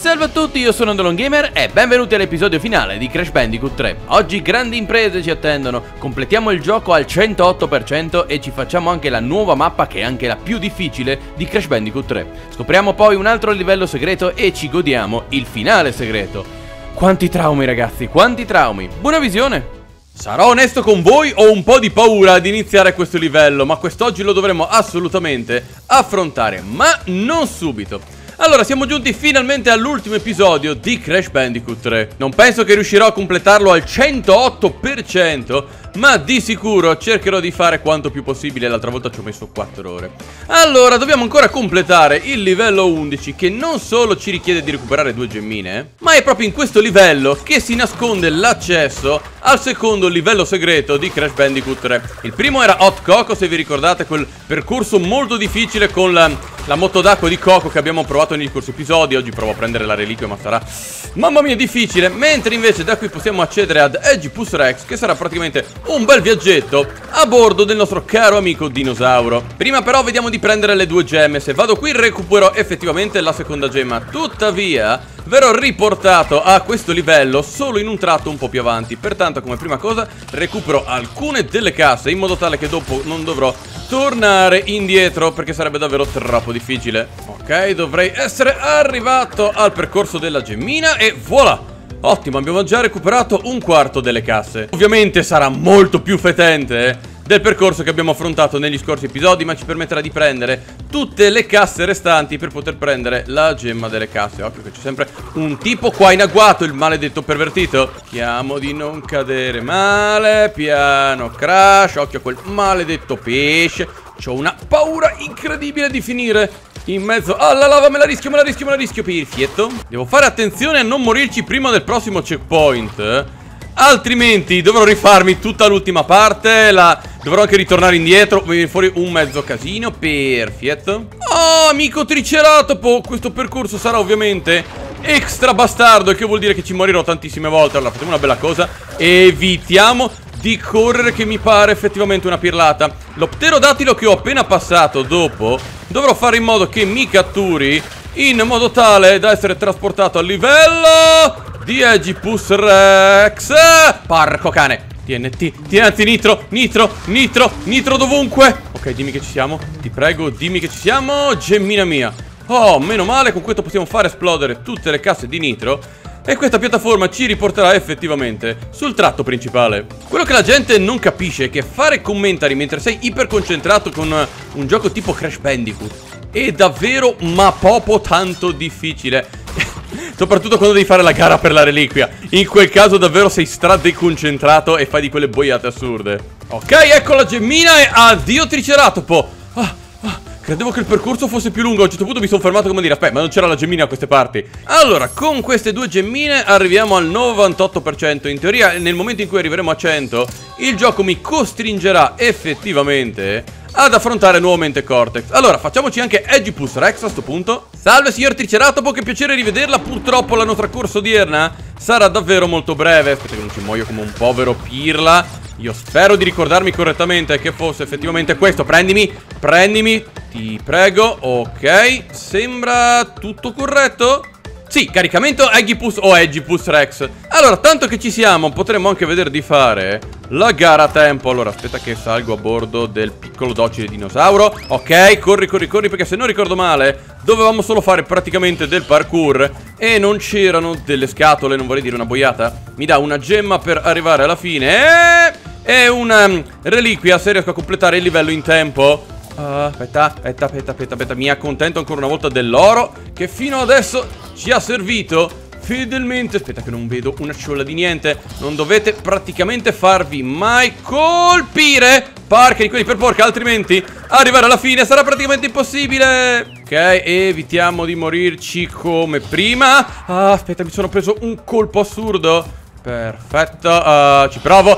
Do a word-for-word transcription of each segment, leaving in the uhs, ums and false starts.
Salve a tutti, io sono AndalonGamer e benvenuti all'episodio finale di Crash Bandicoot tre. Oggi grandi imprese ci attendono, completiamo il gioco al centootto per cento e ci facciamo anche la nuova mappa che è anche la più difficile di Crash Bandicoot tre. Scopriamo poi un altro livello segreto e ci godiamo il finale segreto. Quanti traumi ragazzi, quanti traumi, buona visione! Sarò onesto con voi, ho un po' di paura ad iniziare questo livello, ma quest'oggi lo dovremo assolutamente affrontare, ma non subito. Allora, siamo giunti finalmente all'ultimo episodio di Crash Bandicoot tre. Non penso che riuscirò a completarlo al centootto per cento, ma di sicuro cercherò di fare quanto più possibile. L'altra volta ci ho messo quattro ore. Allora, dobbiamo ancora completare il livello undici, che non solo ci richiede di recuperare due gemmine, ma è proprio in questo livello che si nasconde l'accesso al secondo livello segreto di Crash Bandicoot tre. Il primo era Hot Coco, se vi ricordate, quel percorso molto difficile con la, la moto d'acqua di Coco che abbiamo provato negli scorsi episodi. Oggi provo a prendere la reliquia, ma sarà, mamma mia, difficile. Mentre invece da qui possiamo accedere ad Aegipus Rex, che sarà praticamente un bel viaggetto a bordo del nostro caro amico dinosauro. Prima però vediamo di prendere le due gemme. Se vado qui recupero effettivamente la seconda gemma. Tuttavia verrò riportato a questo livello solo in un tratto un po' più avanti. Pertanto come prima cosa recupero alcune delle casse, in modo tale che dopo non dovrò tornare indietro, perché sarebbe davvero troppo difficile. Ok, dovrei essere arrivato al percorso della gemmina e voilà! Ottimo, abbiamo già recuperato un quarto delle casse. Ovviamente sarà molto più fetente eh, del percorso che abbiamo affrontato negli scorsi episodi, ma ci permetterà di prendere tutte le casse restanti per poter prendere la gemma delle casse. Occhio che c'è sempre un tipo qua in agguato, il maledetto pervertito. Cerchiamo di non cadere male, piano crash. Occhio a quel maledetto pesce. C'ho una paura incredibile di finire in mezzo alla lava. Me la rischio, me la rischio, me la rischio. Perfetto. Devo fare attenzione a non morirci prima del prossimo checkpoint, eh? Altrimenti dovrò rifarmi tutta l'ultima parte. La... Dovrò anche ritornare indietro. Mi viene fuori un mezzo casino. Perfetto. Oh, amico Triceratopo, questo percorso sarà ovviamente extra bastardo, il che vuol dire che ci morirò tantissime volte. Allora facciamo una bella cosa, evitiamo di correre, che mi pare effettivamente una pirlata. Lo pterodattilo che ho appena passato dopo dovrò fare in modo che mi catturi, in modo tale da essere trasportato al livello di Aegipus Rex. Porco cane. T N T, T N T, nitro, nitro, nitro, nitro dovunque. Ok, dimmi che ci siamo, ti prego, dimmi che ci siamo. Gemmina mia. Oh, meno male, con questo possiamo fare esplodere tutte le casse di nitro e questa piattaforma ci riporterà effettivamente sul tratto principale. Quello che la gente non capisce è che fare commentari mentre sei iperconcentrato con un gioco tipo Crash Bandicoot è davvero ma proprio tanto difficile. Soprattutto quando devi fare la gara per la reliquia. In quel caso davvero sei stradeconcentrato e fai di quelle boiate assurde. Ok, ecco la gemmina e addio Triceratopo. Ah, ah, credevo che il percorso fosse più lungo. A un certo punto mi sono fermato come dire, aspetta, ma non c'era la gemmina a queste parti. Allora, con queste due gemmine arriviamo al novantotto per cento. In teoria, nel momento in cui arriveremo a cento, il gioco mi costringerà effettivamente ad affrontare nuovamente Cortex. Allora, facciamoci anche Aegipus Rex a sto punto. Salve signor Triceratopo, che piacere rivederla. Purtroppo la nostra corsa odierna sarà davvero molto breve. Aspetta che non ci muoio come un povero pirla. Io spero di ricordarmi correttamente che fosse effettivamente questo. Prendimi, prendimi, ti prego. Ok, sembra tutto corretto. Sì, caricamento Aegipus o Aegipus Rex. Allora, tanto che ci siamo, potremmo anche vedere di fare la gara a tempo. Allora, aspetta che salgo a bordo del piccolo docile dinosauro. Ok, corri, corri, corri, perché se non ricordo male dovevamo solo fare praticamente del parkour e non c'erano delle scatole, non vorrei dire una boiata. Mi dà una gemma per arrivare alla fine e... e una reliquia se riesco a completare il livello in tempo. Uh, aspetta, aspetta, aspetta, aspetta, aspetta. Mi accontento ancora una volta dell'oro che fino adesso ci ha servito fedelmente. Aspetta che non vedo una ciolla di niente. Non dovete praticamente farvi mai colpire, porca di quelli per porca, altrimenti arrivare alla fine sarà praticamente impossibile. Ok, evitiamo di morirci come prima. Ah, aspetta, mi sono preso un colpo assurdo. Perfetto, uh, ci provo.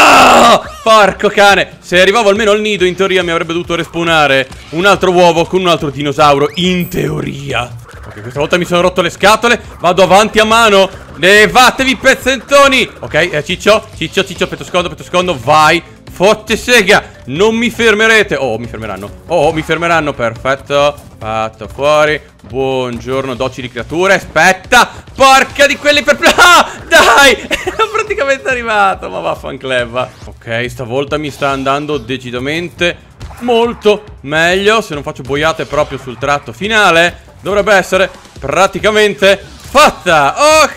No! Porco cane. Se arrivavo almeno al nido, in teoria mi avrebbe dovuto respawnare un altro uovo con un altro dinosauro. In teoria. Ok, questa volta mi sono rotto le scatole. Vado avanti a mano. Levatevi pezzentoni. Ok, eh, ciccio, ciccio, ciccio, aspetta un secondo, aspetta un secondo. Vai. Fotte sega, non mi fermerete. Oh, mi fermeranno. Oh, mi fermeranno, perfetto. Fatto fuori. Buongiorno, docili creature. Aspetta, porca di quelli per... Ah, dai, ero praticamente arrivato. Ma vaffancleva. Ok, stavolta mi sta andando decisamente molto meglio. Se non faccio boiate proprio sul tratto finale, dovrebbe essere praticamente fatta.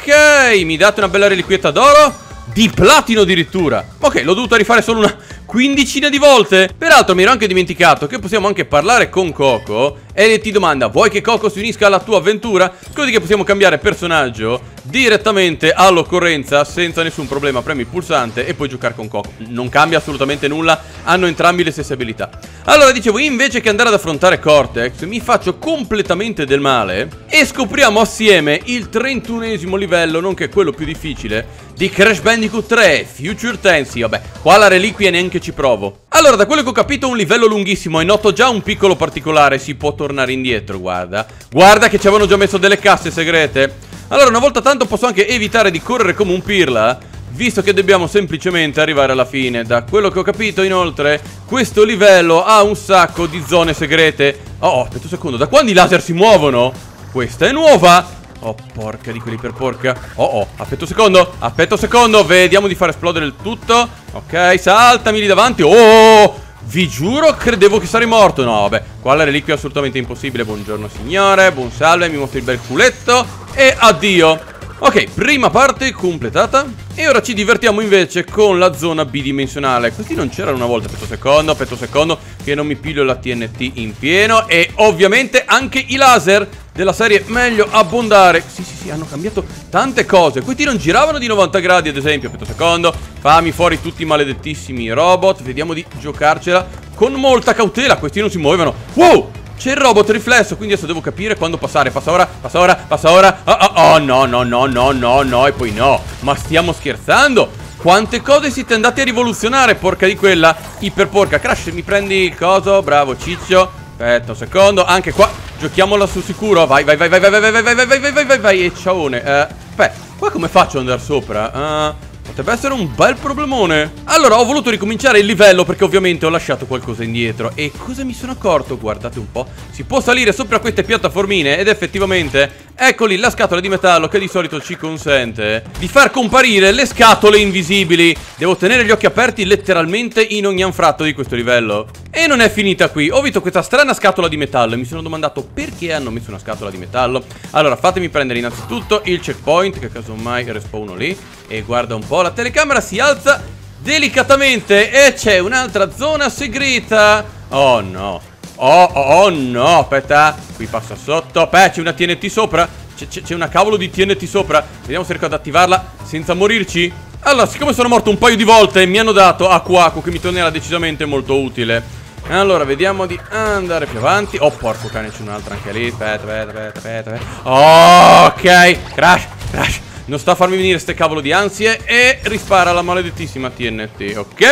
Ok, mi date una bella reliquietta d'oro, di platino addirittura. Ok, l'ho dovuta rifare solo una quindicina di volte. Peraltro mi ero anche dimenticato che possiamo anche parlare con Coco, e ti domanda: vuoi che Coco si unisca alla tua avventura? Così che possiamo cambiare personaggio direttamente all'occorrenza senza nessun problema. Premi il pulsante e puoi giocare con Coco. Non cambia assolutamente nulla, hanno entrambi le stesse abilità. Allora, dicevo, invece che andare ad affrontare Cortex, mi faccio completamente del male e scopriamo assieme il trentunesimo livello, nonché quello più difficile, di Crash Bandicoot tre Future Tense. Vabbè, qua la reliquia neanche ci provo. Allora, da quello che ho capito, un livello lunghissimo, e noto già un piccolo particolare: si può tornare indietro, guarda. Guarda che ci avevano già messo delle casse segrete. Allora, una volta tanto posso anche evitare di correre come un pirla, visto che dobbiamo semplicemente arrivare alla fine. Da quello che ho capito, inoltre, questo livello ha un sacco di zone segrete. Oh, oh, aspetta un secondo, da quando i laser si muovono? Questa è nuova. Oh, porca di quelli per porca. Oh, oh, aspetta un secondo, aspetta un secondo. Vediamo di far esplodere il tutto. Ok, saltami lì davanti. Oh, vi giuro, credevo che sarei morto. No, vabbè, qua la reliquia è assolutamente impossibile. Buongiorno signore, buon salve, mi mostri il bel culetto e addio. Ok, prima parte completata. E ora ci divertiamo invece con la zona bidimensionale. Questi non c'erano una volta. Aspetta un secondo, aspetta un secondo, che non mi piglio la T N T in pieno. E ovviamente anche i laser della serie meglio abbondare. Sì, sì, sì, hanno cambiato tante cose. Questi non giravano di novanta gradi, ad esempio. Aspetta un secondo, fammi fuori tutti i maledettissimi robot. Vediamo di giocarcela con molta cautela. Questi non si muovevano. Wow! C'è il robot riflesso, quindi adesso devo capire quando passare. Passa ora, passa ora, passa ora. Oh, oh, oh, no, no, no, no, no, no. E poi no. Ma stiamo scherzando? Quante cose siete andati a rivoluzionare, porca di quella iperporca. Crash, mi prendi il coso? Bravo, ciccio. Aspetta un secondo, anche qua giochiamola sul sicuro. Vai, vai, vai, vai, vai, vai, vai, vai, vai, vai, vai, vai, vai, vai. E ciaone. Eh, aspetta, qua come faccio ad andare sopra? Uh, potrebbe essere un bel problemone. Allora, ho voluto ricominciare il livello perché ovviamente ho lasciato qualcosa indietro. E cosa mi sono accorto? Guardate un po'. Si può salire sopra queste piattaformine ed effettivamente, eccoli, la scatola di metallo che di solito ci consente di far comparire le scatole invisibili. Devo tenere gli occhi aperti letteralmente in ogni anfratto di questo livello. E non è finita qui. Ho visto questa strana scatola di metallo e mi sono domandato perché hanno messo una scatola di metallo. Allora, fatemi prendere innanzitutto il checkpoint, che casomai respawno lì. E guarda un po', la telecamera si alza delicatamente e c'è un'altra zona segreta. Oh no. Oh, oh, oh no, aspetta. Qui passa sotto. Beh, c'è una T N T sopra. C'è una cavolo di T N T sopra. Vediamo se riesco ad attivarla senza morirci. Allora, siccome sono morto un paio di volte, mi hanno dato acqua acqua, che mi tornerà decisamente molto utile. Allora, vediamo di andare più avanti. Oh, porco cane, c'è un'altra anche lì. Aspetta, aspetta, aspetta, aspetta. Oh, ok. Crash, crash. Non sta a farmi venire ste cavolo di ansie. E rispara la maledettissima T N T. Ok.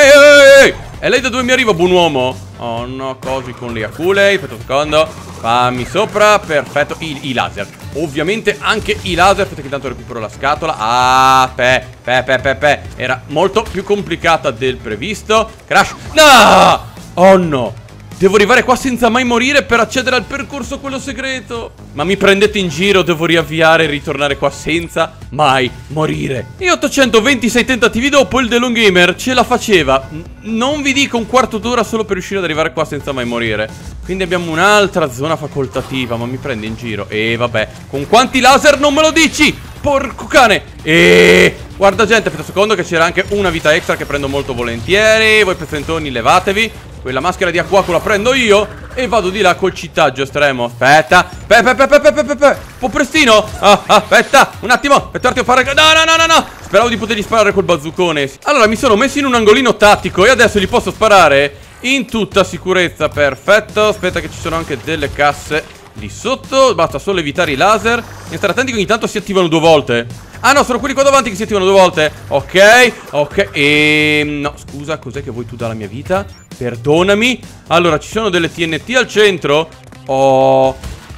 E lei da dove mi arriva, buon uomo? Oh no, cosi con le aculei. Aspetta un secondo. Fammi sopra. Perfetto. I, i laser. Ovviamente anche i laser. Aspetta che intanto recupero la scatola. Ah, pe, pe, pe, pe, pe. Era molto più complicata del previsto. Crash. No! Oh no. Devo arrivare qua senza mai morire per accedere al percorso quello segreto. Ma mi prendete in giro? Devo riavviare e ritornare qua senza mai morire. E ottocentoventisei tentativi dopo il Delon Gamer ce la faceva. N non vi dico un quarto d'ora solo per riuscire ad arrivare qua senza mai morire. Quindi abbiamo un'altra zona facoltativa. Ma mi prende in giro. E vabbè, con quanti laser non me lo dici? Porco cane. E guarda gente, aspetta un secondo che c'era anche una vita extra che prendo molto volentieri. Voi pezzentoni levatevi. Quella maschera di acquaco la prendo io e vado di là col cittaggio estremo. Aspetta. Pe, pe, pe, pe, pe, pe, pe. Un po' prestino. Ah, aspetta. Un attimo. Aspetta a fare. No, no, no, no, no. Speravo di potergli sparare col bazzoocone. Allora mi sono messo in un angolino tattico e adesso gli posso sparare in tutta sicurezza. Perfetto. Aspetta che ci sono anche delle casse lì sotto. Basta solo evitare i laser e stare attenti che ogni tanto si attivano due volte. Ah no, sono quelli qua davanti che si attivano due volte. Ok, ok. E no, scusa, cos'è che vuoi tu dalla mia vita? Perdonami. Allora, ci sono delle T N T al centro. Oh,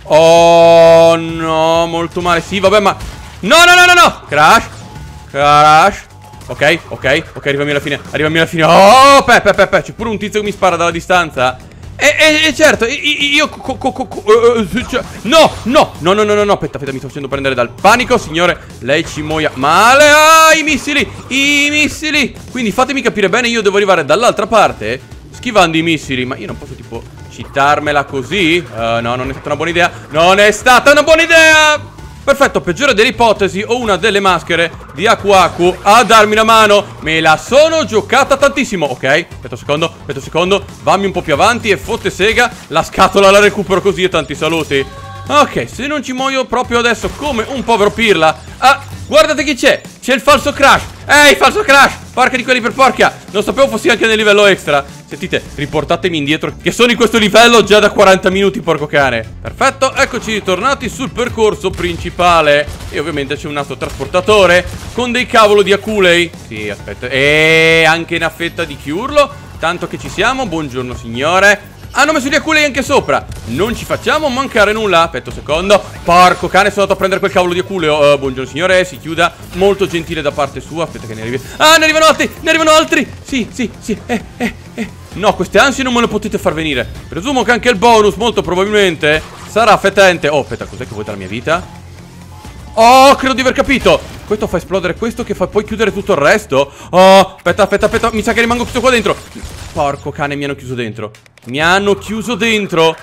oh no, molto male. Sì, vabbè, ma no, no, no, no, no. Crash, crash. Ok, ok, ok, arrivami alla fine. Arrivami alla fine. Oh, pe, pe, pe, pe. C'è pure un tizio che mi spara dalla distanza. E, e, e certo, io... Co, co, co, uh, cioè, no, no, no, no, no, no, no. Aspetta, aspetta, mi sto facendo prendere dal panico. Signore, lei ci muoia male. Ah, i missili, i missili. Quindi fatemi capire bene, io devo arrivare dall'altra parte, schivando i missili. Ma io non posso tipo citarmela così? uh, No, non è stata una buona idea. Non è stata una buona idea. Perfetto, peggiore delle ipotesi, ho una delle maschere di Aku Aku a darmi una mano. Me la sono giocata tantissimo. Ok, aspetta un secondo, aspetta un secondo. Vammi un po' più avanti e fotte sega. La scatola la recupero così e tanti saluti. Ok, se non ci muoio proprio adesso come un povero pirla. Ah, guardate chi c'è. C'è il falso Crash. Ehi, falso Crash. Porca di quelli per porca. Non sapevo fossi anche nel livello extra. Sentite, riportatemi indietro, che sono in questo livello già da quaranta minuti, porco cane. Perfetto, eccoci ritornati sul percorso principale. E ovviamente c'è un autotrasportatore con dei cavolo di aculei. Sì, aspetta. E anche una fetta di chiurlo. Tanto che ci siamo, buongiorno signore. Hanno messo gli aculei anche sopra. Non ci facciamo mancare nulla. Aspetta un secondo. Porco cane, sono andato a prendere quel cavolo di aculeo. uh, Buongiorno signore, si chiuda. Molto gentile da parte sua. Aspetta che ne arrivi. Ah, ne arrivano altri, ne arrivano altri. Sì, sì, sì, eh, eh, eh. No, queste ansie non me le potete far venire. Presumo che anche il bonus, molto probabilmente, sarà fetente. Oh, aspetta, cos'è che vuoi dalla mia vita? Oh, credo di aver capito. Questo fa esplodere questo che fa poi chiudere tutto il resto. Oh, aspetta, aspetta, aspetta. Mi sa che rimango chiuso qua dentro. Porco cane, mi hanno chiuso dentro. Mi hanno chiuso dentro.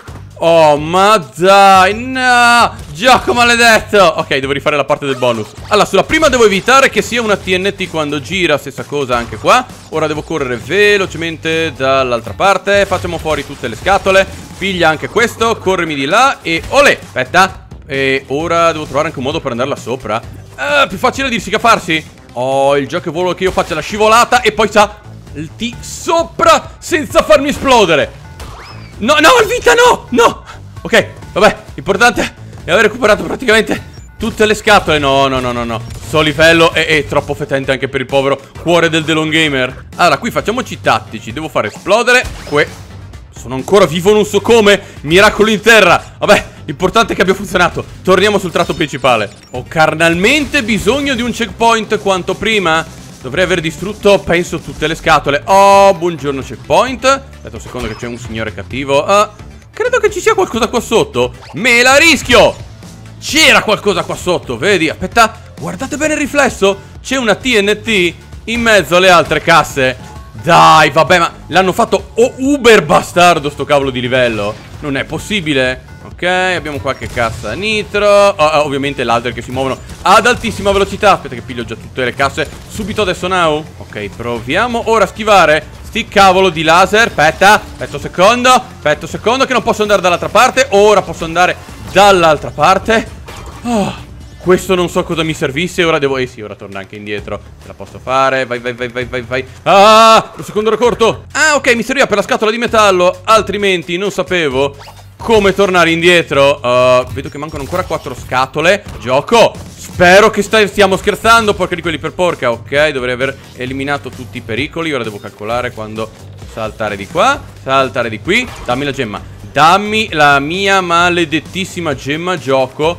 Oh, ma dai, no. Gioco maledetto. Ok, devo rifare la parte del bonus. Allora, sulla prima devo evitare che sia una T N T quando gira. Stessa cosa anche qua. Ora devo correre velocemente dall'altra parte. Facciamo fuori tutte le scatole. Piglia anche questo. Corrimi di là e olè. Aspetta. E ora devo trovare anche un modo per andarla sopra. uh, Più facile dirsi che farsi. Oh, il gioco vuole che io faccia la scivolata e poi sa il T sopra senza farmi esplodere. No, no, il vita no, no. Ok, vabbè, l'importante è aver recuperato praticamente tutte le scatole. No, no, no, no, no. Sto livello è, è troppo fetente anche per il povero cuore del Delon Gamer. Allora, qui facciamoci tattici. Devo fare esplodere que... Sono ancora vivo, non so come. Miracolo in terra. Vabbè, l'importante è che abbia funzionato. Torniamo sul tratto principale. Ho carnalmente bisogno di un checkpoint quanto prima. Dovrei aver distrutto, penso, tutte le scatole. Oh, buongiorno checkpoint. Aspetta un secondo che c'è un signore cattivo. uh, Credo che ci sia qualcosa qua sotto. Me la rischio. C'era qualcosa qua sotto, vedi? Aspetta, guardate bene il riflesso. C'è una T N T in mezzo alle altre casse. Dai, vabbè, ma l'hanno fatto oh, uber bastardo sto cavolo di livello. Non è possibile. Ok, abbiamo qualche cassa nitro. oh, oh, Ovviamente ladder che si muovono ad altissima velocità. Aspetta che piglio già tutte le casse subito adesso now. Ok, proviamo ora a schivare sti cavolo di laser. Aspetta, aspetta un secondo. Aspetta un secondo che non posso andare dall'altra parte. Ora posso andare dall'altra parte. Oh, questo non so cosa mi servisse. Ora devo... Eh sì, ora torna anche indietro. Ce la posso fare. Vai, vai, vai, vai, vai, vai. Ah, un secondo era corto. Ah, ok, mi serviva per la scatola di metallo. Altrimenti non sapevo come tornare indietro. uh, Vedo che mancano ancora quattro scatole. Gioco, spero che stai, stiamo scherzando. Porca di quelli per porca. Ok, dovrei aver eliminato tutti i pericoli. Ora devo calcolare quando saltare di qua, saltare di qui. Dammi la gemma. Dammi la mia maledettissima gemma, gioco.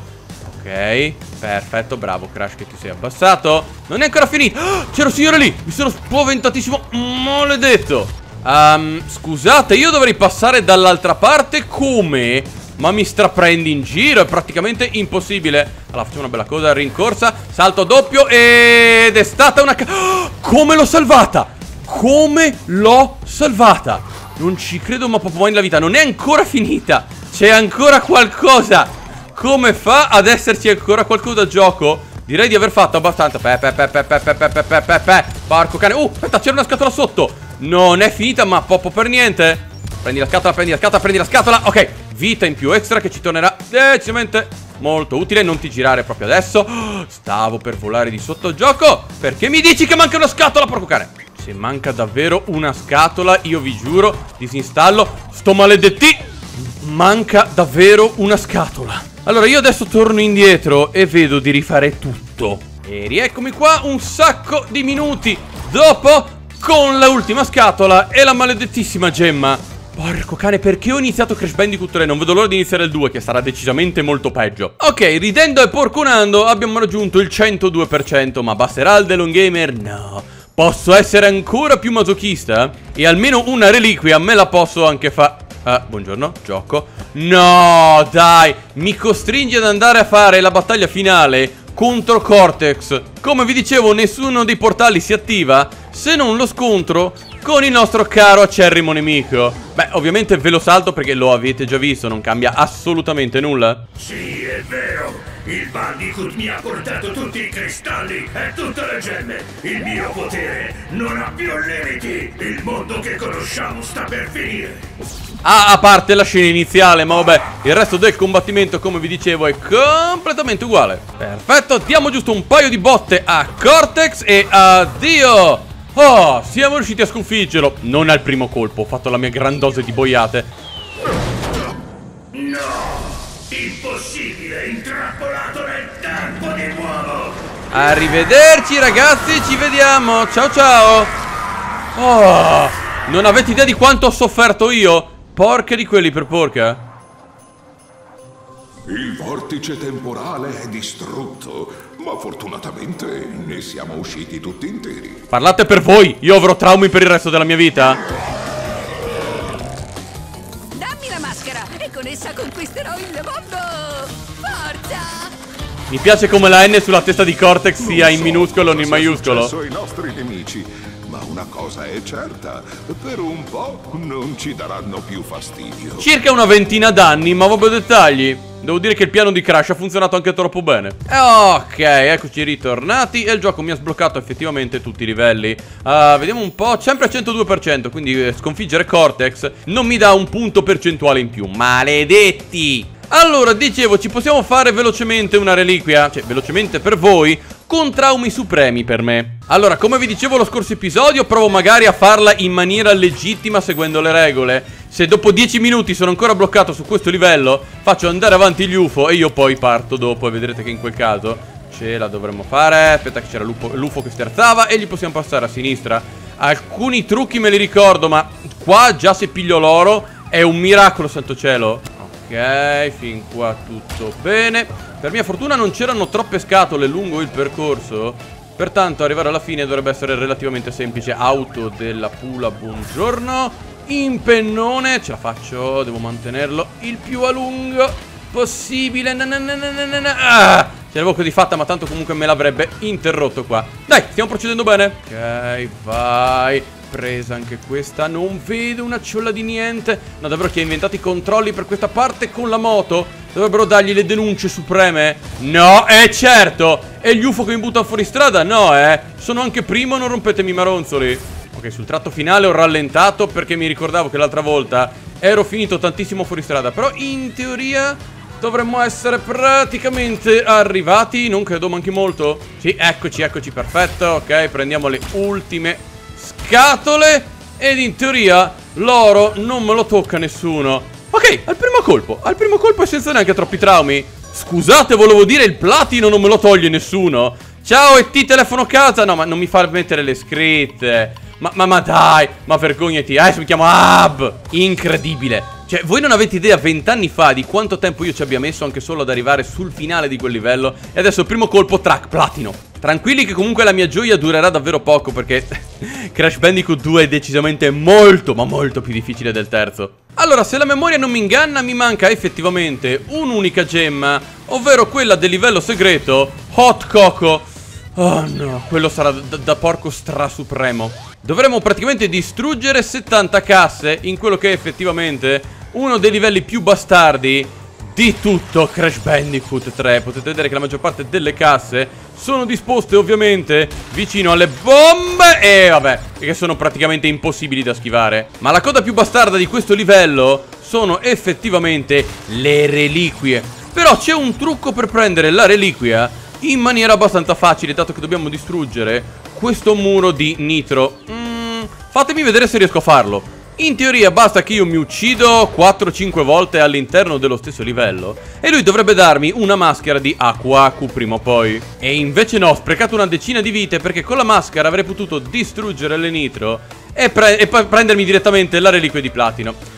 Ok, perfetto, bravo Crash che ti sei abbassato. Non è ancora finito. oh, C'era un signore lì. Mi sono spaventatissimo. Maledetto. Um, scusate, io dovrei passare dall'altra parte come? Ma mi straprendi in giro, è praticamente impossibile. Allora facciamo una bella cosa, rincorsa, salto doppio ed è stata una... Oh, come l'ho salvata? Come l'ho salvata? Non ci credo ma proprio mai nella vita. Non è ancora finita. C'è ancora qualcosa. Come fa ad esserci ancora qualcosa, gioco? Direi di aver fatto abbastanza. Pe pe pe pe pe pe pe pe pe pe. Porco cane. Uh, aspetta, c'era una scatola sotto. Non è finita, ma proprio per niente. Prendi la scatola, prendi la scatola, prendi la scatola. Ok, vita in più extra che ci tornerà decisamente molto utile. Non ti girare proprio adesso. oh, Stavo per volare di sotto il gioco. Perché mi dici che manca una scatola, porco cane? Se manca davvero una scatola, io vi giuro, disinstallo sto maledetti. Manca davvero una scatola. Allora io adesso torno indietro e vedo di rifare tutto. E rieccomi qua un sacco di minuti dopo, con l'ultima scatola e la maledettissima gemma. Porco cane, perché ho iniziato Crash Bandicoot tre? Non vedo l'ora di iniziare il due, che sarà decisamente molto peggio. Ok, ridendo e porconando abbiamo raggiunto il centodue per cento. Ma basterà il Delon Gamer? No. Posso essere ancora più masochista? E almeno una reliquia me la posso anche fare. Ah, buongiorno, gioco. No, dai, mi costringe ad andare a fare la battaglia finale contro Cortex. Come vi dicevo, nessuno dei portali si attiva se non lo scontro con il nostro caro acerrimo nemico. Beh, ovviamente ve lo salto perché lo avete già visto, non cambia assolutamente nulla. Sì, è vero. Il Bandicoot mi ha portato tutti i cristalli e tutte le gemme. Il mio potere non ha più limiti. Il mondo che conosciamo sta per finire. Ah, a parte la scena iniziale, ma vabbè, il resto del combattimento, come vi dicevo, è completamente uguale. Perfetto, diamo giusto un paio di botte a Cortex e addio. Oh, siamo riusciti a sconfiggerlo. Non al primo colpo, ho fatto la mia gran dose di boiate. No, impossibile, intrappolato nel tempo di nuovo. Arrivederci ragazzi, ci vediamo. Ciao ciao. Oh, non avete idea di quanto ho sofferto io? Porca di quelli per porca. Il vortice temporale è distrutto, ma fortunatamente ne siamo usciti tutti interi. Parlate per voi, io avrò traumi per il resto della mia vita. Dammi la maschera e con essa conquisterò il mondo. Forza! Mi piace come la N sulla testa di Cortex sia in minuscolo o in maiuscolo. È successo ai nostri nemici, ma una cosa è certa, per un po' non ci daranno più fastidio. Circa una ventina d'anni, ma vabbè dettagli. Devo dire che il piano di Crash ha funzionato anche troppo bene. Ok, eccoci ritornati e il gioco mi ha sbloccato effettivamente tutti i livelli. uh, Vediamo un po', sempre al centodue per cento, quindi eh, sconfiggere Cortex non mi dà un punto percentuale in più. Maledetti! Allora, dicevo, ci possiamo fare velocemente una reliquia, cioè velocemente per voi, con traumi supremi per me. Allora, come vi dicevo lo scorso episodio, provo magari a farla in maniera legittima seguendo le regole. Se dopo dieci minuti sono ancora bloccato su questo livello, faccio andare avanti gli U F O e io poi parto dopo e vedrete che in quel caso ce la dovremmo fare. Aspetta che c'era l'U F O che sterzava e gli possiamo passare a sinistra. Alcuni trucchi me li ricordo, ma qua già se piglio l'oro è un miracolo, santo cielo. Ok, fin qua tutto bene. Per mia fortuna non c'erano troppe scatole lungo il percorso, pertanto arrivare alla fine dovrebbe essere relativamente semplice. Auto della Pula, buongiorno. In pennone, ce la faccio, devo mantenerlo il più a lungo possibile. na na na na na na. Ah, ce l'avevo così fatta, ma tanto comunque me l'avrebbe interrotto qua. Dai, stiamo procedendo bene. Ok, vai. Presa anche questa, non vedo una ciolla di niente. No, davvero chi ha inventato i controlli per questa parte con la moto dovrebbero dargli le denunce supreme. No, è certo. E gli U F O che mi buttano fuori strada? No, eh sono anche primo, non rompetemi i maronzoli. Ok, sul tratto finale ho rallentato perché mi ricordavo che l'altra volta ero finito tantissimo fuori strada. Però in teoria dovremmo essere praticamente arrivati. Non credo manchi molto. Sì, eccoci, eccoci, perfetto. Ok, prendiamo le ultime scatole ed in teoria l'oro non me lo tocca nessuno. Ok, al primo colpo, al primo colpo e senza neanche troppi traumi. Scusate, volevo dire il platino non me lo toglie nessuno. Ciao E T telefono casa. No, ma non mi fa mettere le scritte. Ma, ma, ma dai, ma vergognati. Adesso mi chiamo Ab. Incredibile. Cioè, voi non avete idea vent'anni fa di quanto tempo io ci abbia messo anche solo ad arrivare sul finale di quel livello. E adesso il primo colpo, track, platino. Tranquilli che comunque la mia gioia durerà davvero poco, perché Crash Bandicoot due è decisamente molto, ma molto più difficile del terzo. Allora, se la memoria non mi inganna, mi manca effettivamente un'unica gemma, ovvero quella del livello segreto Hot Coco. Oh no, quello sarà da, da porco strasupremo. Dovremo praticamente distruggere settanta casse in quello che è effettivamente uno dei livelli più bastardi di tutto Crash Bandicoot tre. Potete vedere che la maggior parte delle casse sono disposte ovviamente vicino alle bombe e vabbè, che sono praticamente impossibili da schivare. Ma la coda più bastarda di questo livello sono effettivamente le reliquie. Però c'è un trucco per prendere la reliquia in maniera abbastanza facile, dato che dobbiamo distruggere questo muro di nitro. mm, Fatemi vedere se riesco a farlo. In teoria basta che io mi uccido quattro cinque volte all'interno dello stesso livello e lui dovrebbe darmi una maschera di Aku Aku prima o poi. E invece no, ho sprecato una decina di vite perché con la maschera avrei potuto distruggere le nitro e, pre e poi prendermi direttamente la reliquia di platino.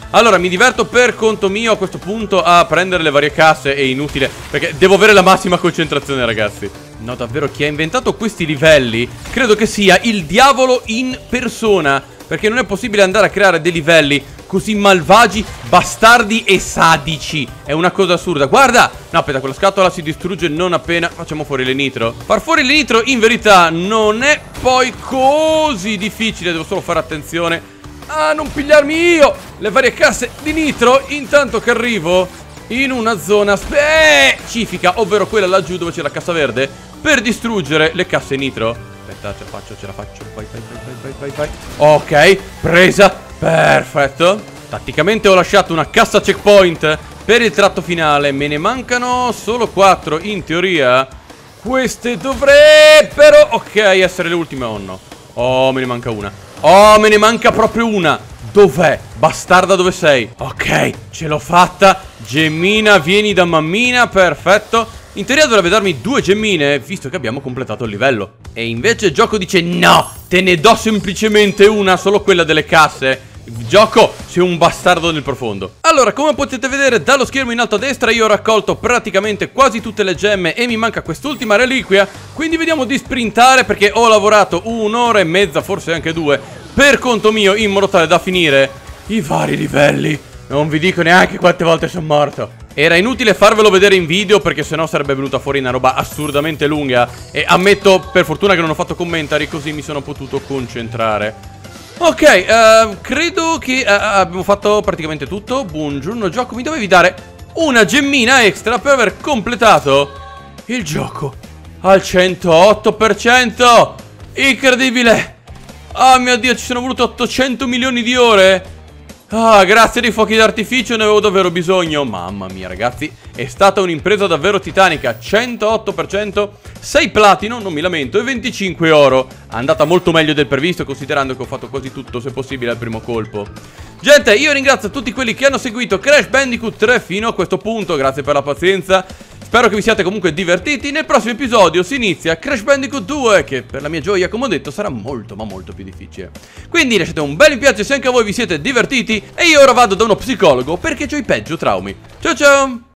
Allora, mi diverto per conto mio a questo punto a prendere le varie casse. È inutile, perché devo avere la massima concentrazione, ragazzi. No, davvero, chi ha inventato questi livelli credo che sia il diavolo in persona, perché non è possibile andare a creare dei livelli così malvagi, bastardi e sadici. È una cosa assurda. Guarda! No, aspetta, quella scatola si distrugge non appena facciamo fuori le nitro. Far fuori le nitro in verità non è poi così difficile. Devo solo fare attenzione a non pigliarmi io le varie casse di nitro intanto che arrivo in una zona specifica, ovvero quella laggiù dove c'è la cassa verde, per distruggere le casse nitro. Aspetta, ce la faccio, ce la faccio. Vai, vai, vai, vai, vai, vai. Ok, presa. Perfetto. Tatticamente ho lasciato una cassa checkpoint per il tratto finale. Me ne mancano solo quattro in teoria. Queste dovrebbero, ok, essere le ultime o no. Oh, me ne manca una. Oh, me ne manca proprio una. Dov'è? Bastarda, dove sei? Ok, ce l'ho fatta. Gemmina, vieni da mammina. Perfetto. In teoria dovrebbe darmi due gemmine, visto che abbiamo completato il livello. E invece il gioco dice no, te ne do semplicemente una, solo quella delle casse. Gioco, sei un bastardo nel profondo. Allora, come potete vedere dallo schermo in alto a destra, io ho raccolto praticamente quasi tutte le gemme e mi manca quest'ultima reliquia. Quindi vediamo di sprintare, perché ho lavorato un'ora e mezza, forse anche due, per conto mio, in modo tale da finire i vari livelli. Non vi dico neanche quante volte sono morto. Era inutile farvelo vedere in video, perché sennò sarebbe venuta fuori una roba assurdamente lunga. E ammetto, per fortuna, che non ho fatto commentari, così mi sono potuto concentrare. Ok, uh, credo che uh, abbiamo fatto praticamente tutto. Buongiorno gioco, mi dovevi dare una gemmina extra per aver completato il gioco al centootto per cento. Incredibile. Oh mio Dio, ci sono volute ottocento milioni di ore. Ah, grazie dei fuochi d'artificio, ne avevo davvero bisogno. Mamma mia, ragazzi, è stata un'impresa davvero titanica. Centootto per cento, sei platino, non mi lamento, e venticinque oro. Andata molto meglio del previsto, considerando che ho fatto quasi tutto, se possibile, al primo colpo. Gente, io ringrazio tutti quelli che hanno seguito Crash Bandicoot tre fino a questo punto. Grazie per la pazienza. Spero che vi siate comunque divertiti. Nel prossimo episodio si inizia Crash Bandicoot due, che per la mia gioia, come ho detto, sarà molto ma molto più difficile. Quindi lasciate un bel mi piace se anche voi vi siete divertiti. E io ora vado da uno psicologo, perché ho i peggio traumi. Ciao ciao!